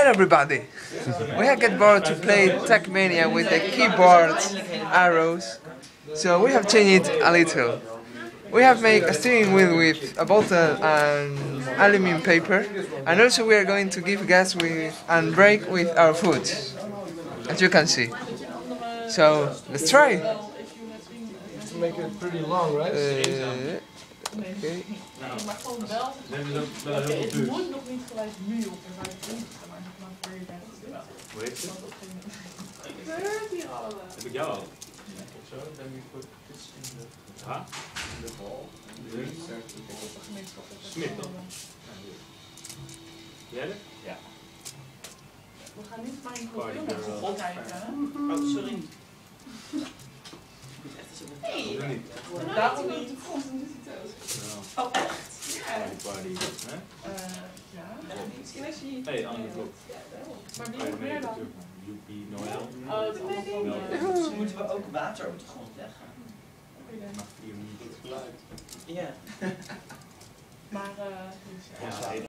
everybody! We have get bored to play Trackmania with the keyboard arrows, so we have changed it a little. We have made a steering wheel with a bottle and alumin paper, and also we are going to give gas with and brake with our foot, as you can see. So let's try! To make it pretty long, right? Okay. Nee, maar gewoon wel. Het moet nog niet gelijk nu op en waar je in maar voor je bent. Hoe heet het? Wat gebeurt hier allemaal? Heb ik jou al? Of zo? Dan heb je voor iets in de... Ha? In de bal. Smit dan? Jelle? Ja. We gaan niet mijn computer kijken. Oh, sorry. Nee, Nee. daarom niet. Oh, echt? Ja. Party, hè? Ja. Misschien als je... Hey, andere vlog. Maar wie nog meer dan? Joepie, Noël. Oh, het is allemaal van... Moeten we ook water op de grond leggen? Mag 4 minuten het geluid. Ja. Maar, Ja.